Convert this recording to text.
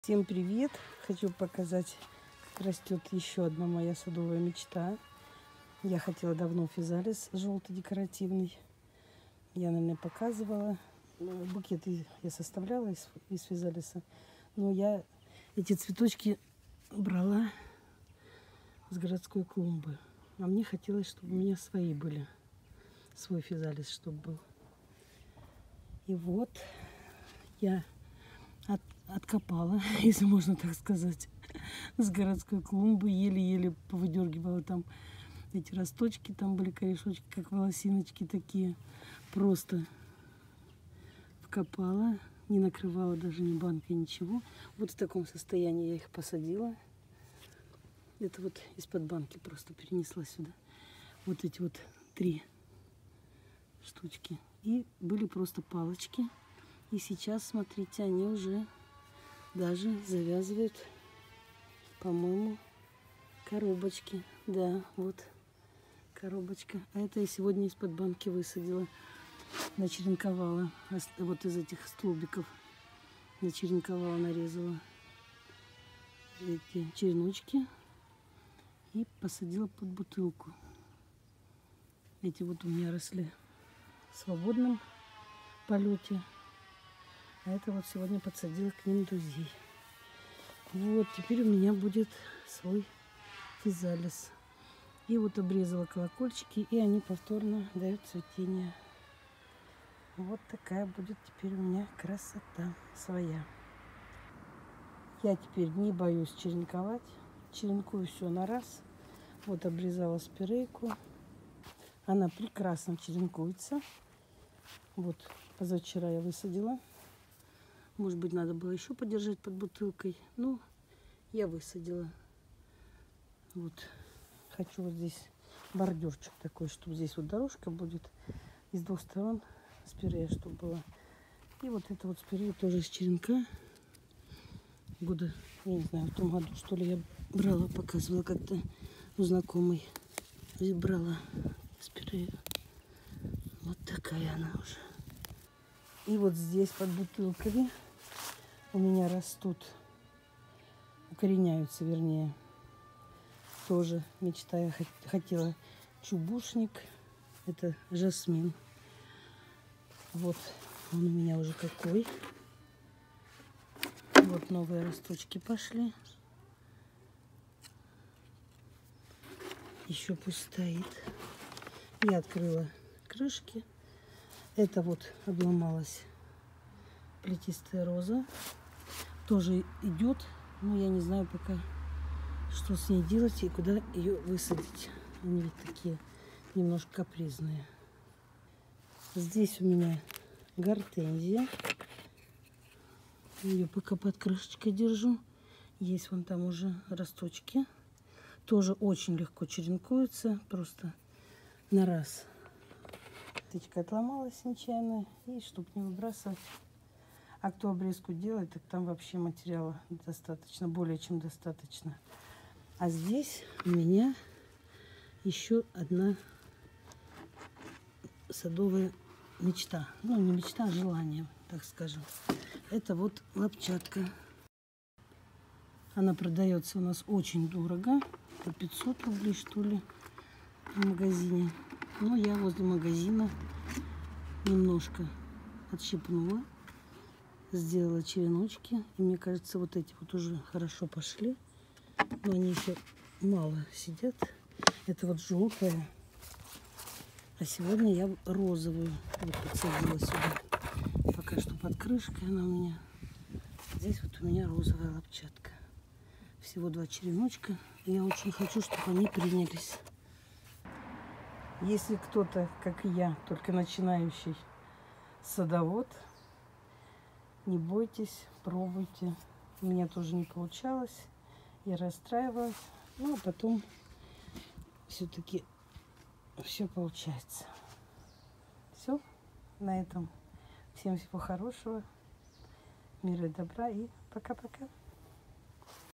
Всем привет! Хочу показать, как растет еще одна моя садовая мечта. Я хотела давно физалис желтый декоративный. Я, наверное, показывала. Букет я составляла из физалиса. Но я эти цветочки брала с городской клумбы. А мне хотелось, чтобы у меня свои были. Свой физалис, чтобы был. И вот я откопала, если можно так сказать, с городской клумбы. Еле-еле повыдергивала там эти росточки. Там были корешочки, как волосиночки такие. Просто вкопала, не накрывала даже ни банкой, ничего. Вот в таком состоянии я их посадила. Это вот из-под банки просто перенесла сюда. Вот эти вот 3 штучки. И были просто палочки. И сейчас, смотрите, они уже даже завязывают, по-моему, коробочки. Да, вот коробочка. А это я сегодня из-под банки высадила. Начеренковала. Вот из этих столбиков начеренковала, нарезала эти череночки. И посадила под бутылку. Эти вот у меня росли в свободном полете. А это вот сегодня подсадила к ним друзей. Вот, теперь у меня будет свой физалис. И вот обрезала колокольчики, и они повторно дают цветение. Вот такая будет теперь у меня красота своя. Я теперь не боюсь черенковать. Черенкую все на раз. Вот обрезала спирейку. Она прекрасно черенкуется. Вот позавчера я высадила. Может быть, надо было еще подержать под бутылкой. Ну, я высадила. Вот. Хочу вот здесь бордюрчик такой, чтобы здесь вот дорожка будет. И с 2 сторон спирея, чтобы было. И вот это вот спирея тоже из черенка. Года, я не знаю, в том году, что ли, я брала, показывала как-то у знакомой. И брала спирею. Вот такая она уже. И вот здесь под бутылками у меня растут, укореняются, вернее, тоже мечта. Я хотела чубушник, это жасмин. Вот он у меня уже какой. Вот новые росточки пошли. Еще пусть стоит. Я открыла крышки. Это вот обломалась плетистая роза. Тоже идет, но я не знаю пока, что с ней делать и куда ее высадить. Они ведь такие немножко капризные. Здесь у меня гортензия. Ее пока под крышечкой держу. Есть вон там уже росточки. Тоже очень легко черенкуется, просто на раз. Птичка отломалась нечаянно, и чтобы не выбрасывать. А кто обрезку делает, так там вообще материала достаточно, более чем достаточно. А здесь у меня еще одна садовая мечта. Ну, не мечта, а желание, так скажем. Это вот лапчатка. Она продается у нас очень дорого. По 500 рублей, что ли, в магазине. Но я возле магазина немножко отщипнула. Сделала череночки. И мне кажется, вот эти вот уже хорошо пошли. Но они еще мало сидят. Это вот желтая. А сегодня я розовую вот подсадила сюда. Пока что под крышкой она у меня. Здесь вот у меня розовая лапчатка. Всего 2 череночка. И я очень хочу, чтобы они принялись. Если кто-то, как и я, только начинающий садовод, не бойтесь, пробуйте. У меня тоже не получалось. Я расстраивалась. Ну, а потом все-таки все получается. Все. На этом. Всем всего хорошего. Мира и добра. И пока-пока.